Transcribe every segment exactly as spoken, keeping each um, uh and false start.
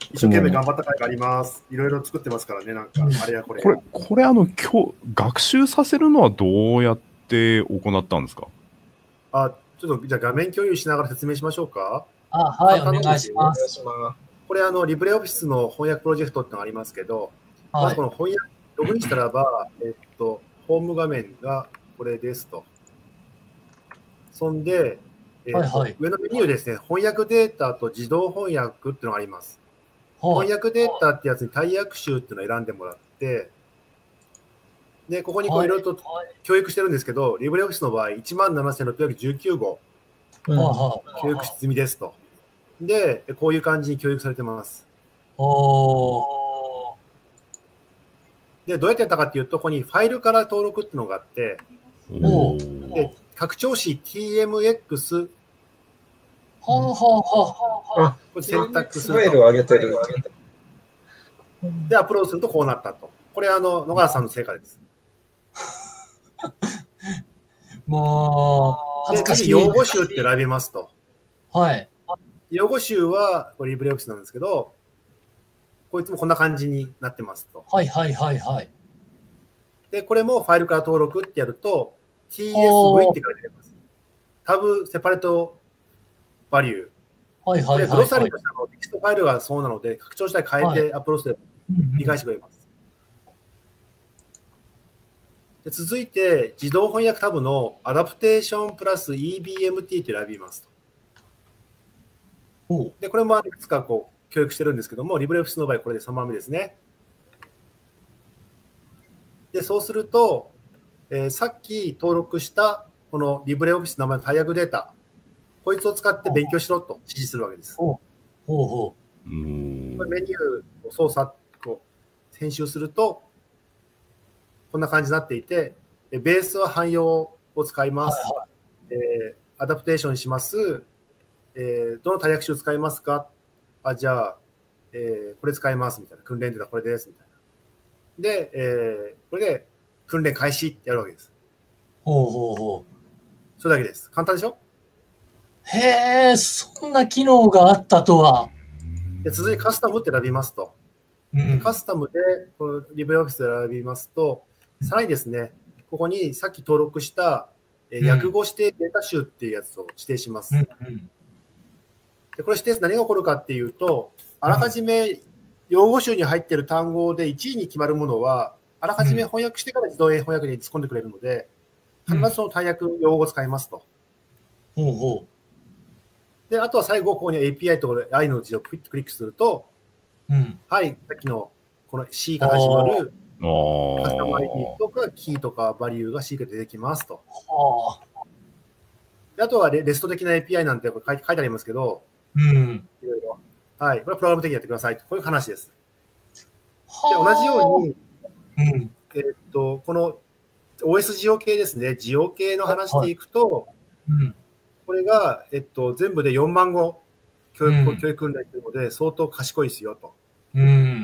一生懸命頑張った甲斐があります。いろいろ作ってますからね、なんか、あれやこれ。 これ、これあの、今日、学習させるのはどうやって行ったんですか？ あ、ちょっと、じゃあ画面共有しながら説明しましょうか。 あ、はい、お願いします。 これ、あの、リブレオフィスの翻訳プロジェクトってのがありますけど、はい、まずこの翻訳、ログインしたらば、えっと、ホーム画面がこれですと。そんで、えーはいはい、上のメニューですね、翻訳データと自動翻訳っていうのがあります。はい、翻訳データってやつに大訳集っていうのを選んでもらって、で、ここにこういろいろと教育してるんですけど、はい、リブレオフィスの場合、いちまんななせんろっぴゃくじゅうきゅうご、うん、教育済みですと。で、こういう感じに教育されてます。で、どうやってやったかっていうと、ここにファイルから登録っていうのがあって、で拡張子 ティーエムエックス、はあはあはあ、これ選択すると。 ファイルを上げてる。 で、アップロードするとこうなったと。これ、あの、野川さんの成果です。 もう、恥ずかしい。 用語集って選びますと。 はい。 用語集は、これリブレオフィスなんですけど、こいつもこんな感じになってますと。 はいはいはいはい。 で、これもファイルから登録ってやると、ティーエスブイ って書いてあります。タブセパレートバリュー。 はいはいはい、はい。 グロサリーとしてのテキストファイルがそうなので、拡張したら変えてアップロードすれば理解してくれます。で続いて、自動翻訳タブのアダプテーションプラス イービーエムティー と選びますと。で、これもいくつかこう教育してるんですけども、リブレオフィスの場合、これでさんばんめですね。で、そうすると、えー、さっき登録したこのリブレオフィスの名前の大訳データ、こいつを使って勉強しろと指示するわけです。 ほうほうほう。 これメニューを操作、こう編集すると、こんな感じになっていて、ベースは汎用を使います。はいはい、えー、アダプテーションします。えー、どの大訳集を使いますか？あ、じゃあ、えー、これ使いますみたいな。訓練データこれですみたいな。で、えー、これで訓練開始ってやるわけです。 ほうほうほう。 それだけです。簡単でしょ？ へえ、そんな機能があったとは。 で続いてカスタムって選びますと。うん、カスタムでこのリブレオフィスで選びますと、さらにですね、ここにさっき登録した、えー、訳語指定データ集っていうやつを指定します。うんうん、でこれ指定す何が起こるかっていうと、あらかじめ用語集に入っている単語でいちいに決まるものは、あらかじめ翻訳してから自動翻訳に突っ込んでくれるので、必ずその大訳用語を使いますと。 うん、ほうほう。 で、あとは最後、ここに エーピーアイ と アイ の字をクリックすると、うん、はい、さっきのこの C から始まるカスタム アイディー とかキーとかバリューが C が出てきますと。であとはレレスト的な エーピーアイ なんて書いてありますけど、うん、いろいろ。はい、これはプログラム的にやってくださいと。こういう話です。で同じように、うんえー、っとこの オーエス ジオ系ですね、ジオ系の話でいくと、はいうん、これが、えっと、全部でよんまんご教育、うん、教育訓練というので、相当賢いですよと。うん、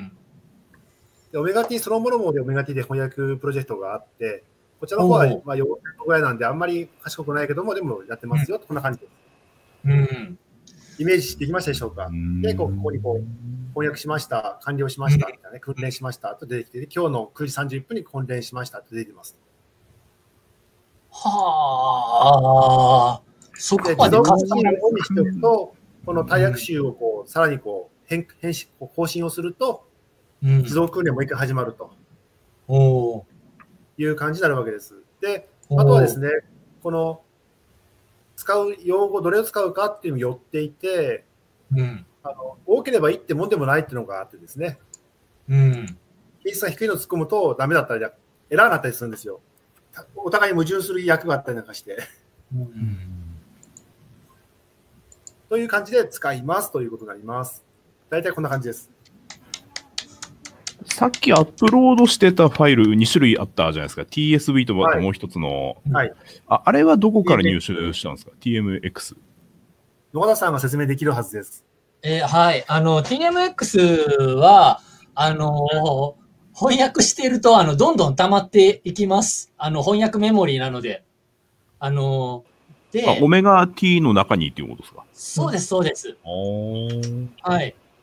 でオメガ T そのものもでオメガ T で翻訳プロジェクトがあって、こちらの方はまあよんせんぐらいなんで、あんまり賢くないけども、でもやってますよと、こんな感じです。うんイメージできましたでしょうか。で、ここにこう翻訳しました、完了しましたみたいな、ね、訓練しましたと出てきて、今日のくじさんじゅういっぷんに訓練しましたと出てきます。 はあ、そこまで自動更新をオンにしておくと、この大訳集をこうさらにこう変変更新をすると、自動訓練もう一回始まると、うん、いう感じになるわけです。で、あとはですね、この使う用語、どれを使うかっていうのによっていて、うん、あの多ければいいってもんでもないっていうのがあってですね、うん、品質が低いのを突っ込むとダメだったり、エラーになったりするんですよ。お互い矛盾する訳があったりなんかして。うん、という感じで使いますということになります。大体こんな感じです。 さっきアップロードしてたファイルに種類あったじゃないですか。ティーエスブイ ともう一つの、はい、あ。あれはどこから入手したんですか？ ティーエムエックス。 野田さんが説明できるはずです。 えー、はい。あの、ティーエムエックス は、あのー、翻訳していると、あの、どんどん溜まっていきます。あの、翻訳メモリーなので。あのー、で、 オメガ T の中にっていうことですか？ そうです、そうです。はい。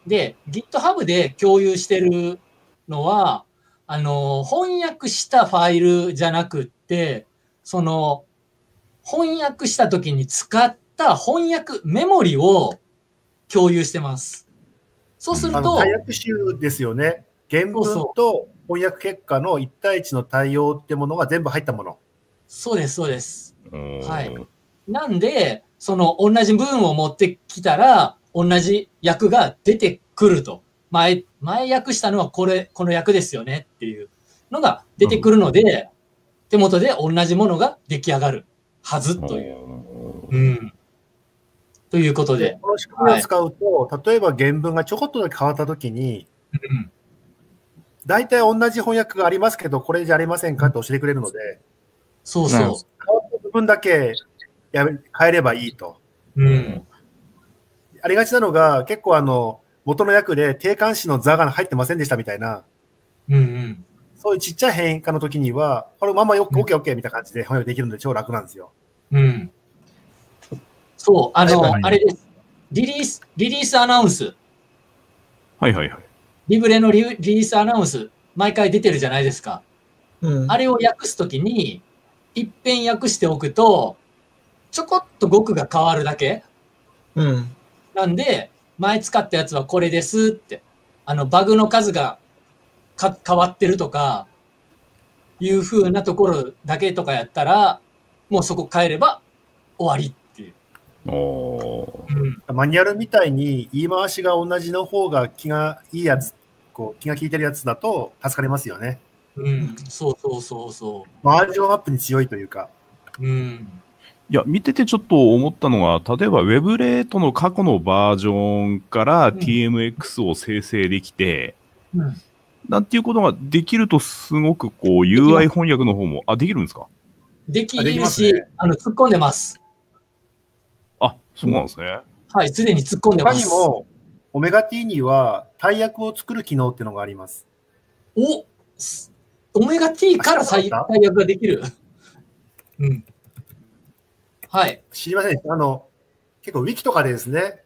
で、GitHub で共有してるのは、あの、翻訳したファイルじゃなくって、その、翻訳した時に使った翻訳メモリを共有してます。そうすると。 対訳集ですよね。原文と翻訳結果のいち対いちの対応ってものが全部入ったもの。 そうです、そうです。はい。なんで、その同じ文を持ってきたら、同じ訳が出てくると。前、前訳したのはこれ、この訳ですよねっていうのが出てくるので、うん、手元で同じものが出来上がるはずという。うん。ということで。 この仕組みを使うと、はい、例えば原文がちょこっとだけ変わったときに、うん、大体同じ翻訳がありますけど、これじゃありませんかって教えてくれるので、 そうそう。変わった部分だけやめ変えればいいと。 うん。 ありがちなのが、結構あの、元の訳で定冠詞の座が入ってませんでしたみたいな、 うんうん、 そういうちっちゃい変化の時には、これまんまよく オーケーオーケー みたいな感じで翻訳できるので超楽なんですよ。 うん。そう、あの、あれです。リリース、リリースアナウンス。 はいはいはい。 リブレのリリースアナウンス、毎回出てるじゃないですか。うん、あれを訳すときに、一遍訳しておくと、ちょこっと語句が変わるだけ。うん。なんで、前使ったやつはこれですって、あの、バグの数がか変わってるとか、いう風なところだけとかやったら、もうそこ変えれば終わりっていう。 おうん、マニュアルみたいに言い回しが同じの方が気がいいやつ、こう気が利いてるやつだと助かりますよね。 うん、そうそうそうそう。 バージョンアップに強いというか。 うん。 いや、見ててちょっと思ったのが、例えば Web レートの過去のバージョンから ティーエムエックス を生成できて、うん、なんていうことができるとすごくこう ユーアイ 翻訳の方も、あ、できるんですか？ できるし、ね、あの、突っ込んでます。 あ、そうなんですね。 はい、すでに突っ込んでます。 他にも、オメガ T には大訳を作る機能っていうのがあります。 おオメガ T から大訳ができる。うん。はい。 知りませんでした。あの、結構ウィキとかでですね、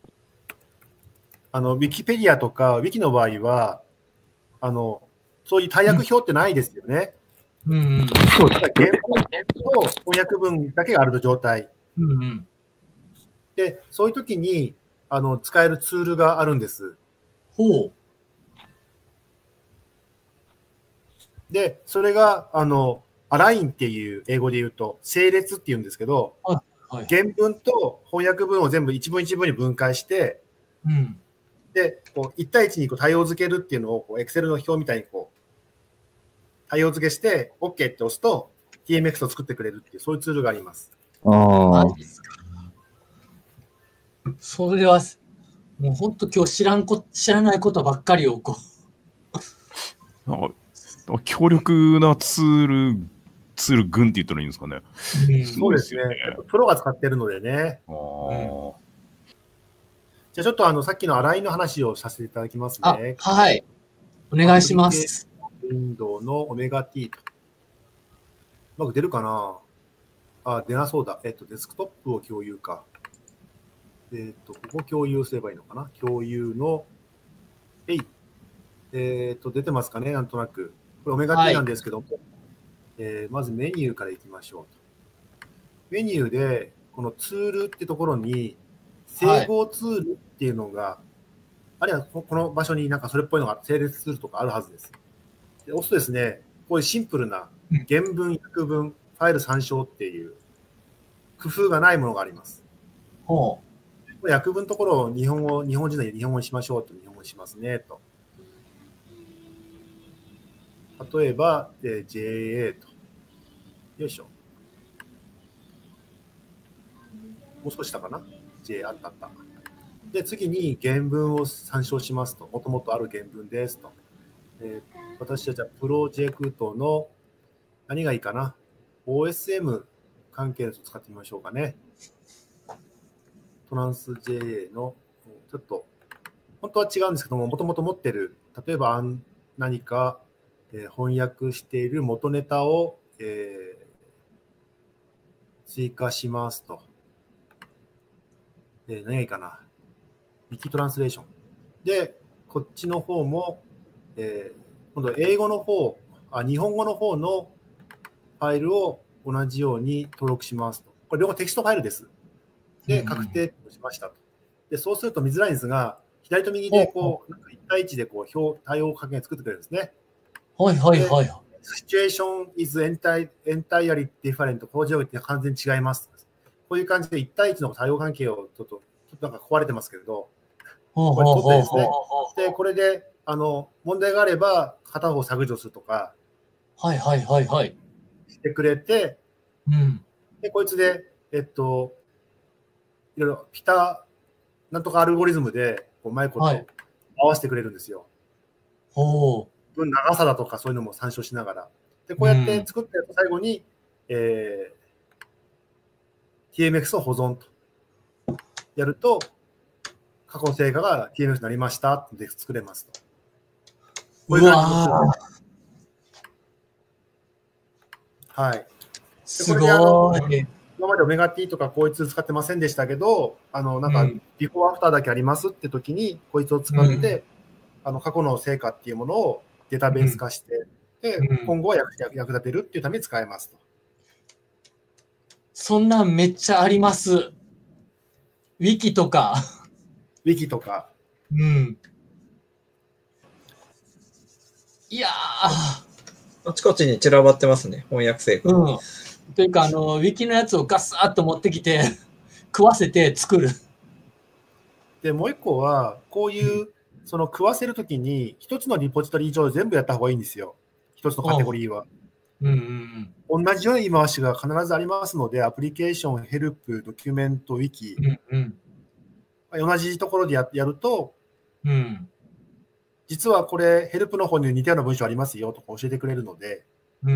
あの、ウィキペディアとか、ウィキの場合は、あの、そういう大訳表ってないですよね。 うん。うん、 そうただ原文と翻訳文だけがある状態。 うんうん、 で、そういう時に、あの、使えるツールがあるんです。 ほう。 で、それが、あの、アラインっていう英語で言うと、整列って言うんですけど、はいはい、原文と翻訳文を全部一文一文に分解して、 うん、 で、こういち対いちにこう対応付けるっていうのを、エクセルの表みたいにこう、対応付けして、OK って押すと、ティーエムエックス を作ってくれるっていう、そういうツールがあります。 ああ。それは、もう本当今日知らんこ、知らないことばっかりをこう。なんか強力なツール、ツール群って言ったらいいんですかね。 うん、そうですね。プロが使ってるのでね。あうん、じゃあちょっとあの、さっきの洗いの話をさせていただきますね。 はい。お願いします。 ウィンドウのオメガ T と。うまく出るかなあ、出なそうだ。えっと、デスクトップを共有か。えっと、ここ共有すればいいのかな共有の、えい。えっと、出てますかねなんとなく。これオメガ T なんですけども、はい、えー、まずメニューからいきましょうと。メニューで、このツールってところに、整合ツールっていうのが、はい、あるいはこの場所になんかそれっぽいのが整列ツールとかあるはずです。で押すとですね、こういうシンプルな原文、訳文、ファイル参照っていう工夫がないものがあります。 ほう。訳文のところを日本語、日本人で日本語にしましょうと、日本語にしますねと。例えば、えー、ジェーエー と。よいしょ。もう少ししたかな ?J、あったあった。で、次に原文を参照しますと。もともとある原文ですと。えー、私はじゃあプロジェクトの何がいいかな ?オーエスエム 関係のやつを使ってみましょうかね。トランス ジェーエー のちょっと本当は違うんですけども、もともと持ってる、例えば何か、えー、翻訳している元ネタを、えー、追加しますと。えー、何がいいかなウィキトランスレーション。 で、こっちの方も、えー、今度英語の方あ、日本語の方のファイルを同じように登録しますと。これ両方テキストファイルです。で、確定しましたと。で、そうすると見づらいんですが、左と右でこう、なんかいち対いちでこう表、対応加減作ってくれるんですね。 はいはいはい。 Situation is entirely different. この状況って完全に違います。こういう感じでいち対いちの対応関係をちょっと、ちょっとなんか壊れてますけど、これ取ってですね。で、これで、あの、問題があれば片方削除するとか、 はいはいはいはい。 してくれて、 うん。 で、こいつで、えっと、いろいろピタ、なんとかアルゴリズムで、うまいこと合わせてくれるんですよ。 ほう。長さだとかそういうのも参照しながら。で、こうやって作ったやつ最後に、うん、えー、ティーエムエックス を保存とやると、過去の成果が ティーエムエックス になりましたって作れますと。 こういう感じです。 はい。 すごい。 今までオメガ T とかこいつ使ってませんでしたけど、あの、なんか、ビフォーアフターだけありますって時に、こいつを使って、うん、あの、過去の成果っていうものをデータベース化して、うん、で、今後は 役, 役立てるっていうために使えますと。 そんなんめっちゃあります。ウィキとか。 ウィキとか。 うん。いやー。 あちこちに散らばってますね、翻訳成果。 うん。というか、あの、ウィキのやつをガサッと持ってきて、食わせて作る。 で、もう一個は、こういう、その食わせるときに、一つのリポジトリ上で全部やった方がいいんですよ。一つのカテゴリーは。 うんうんうん、同じような言い回しが必ずありますので、アプリケーション、ヘルプ、ドキュメント、ウィキ。 うんうん、 同じところで や, やると、 うん、 実はこれ、ヘルプの方に似たような文章ありますよとか教えてくれるので、 うんうん、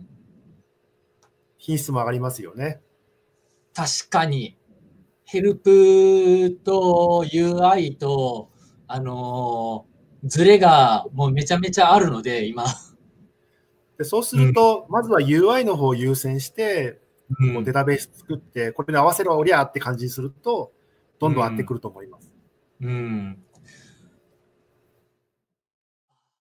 品質も上がりますよね。 確かに。ヘルプと ユーアイ と、あのー、ズレがもうめちゃめちゃあるので、今。 でそうすると、うん、まずは ユーアイ の方を優先して、うん、こうデータベース作って、これに合わせろおりゃって感じにすると、どんどん合ってくると思います。 うん、うん